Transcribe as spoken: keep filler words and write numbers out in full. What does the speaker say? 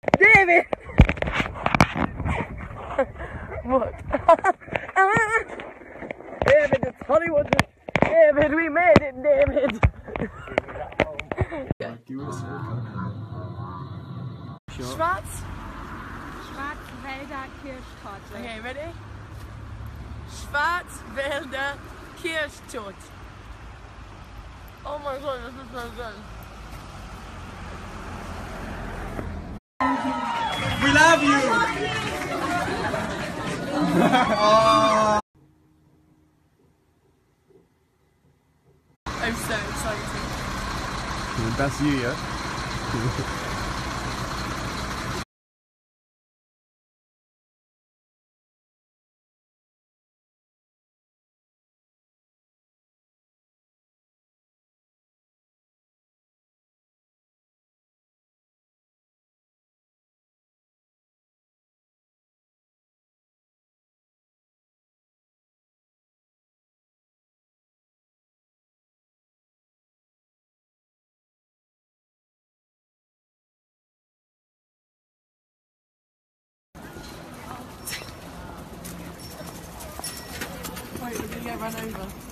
David! What? David, it's Hollywood. David, we made it, David. Schwarz? Schwarzwälder Kirschtorte. Okay, ready? Schwarzwälder Kirschtorte. Oh my god, this is so good. We love you! Oh. I'm so excited. That's you, yeah? Wait, we're gonna get run over.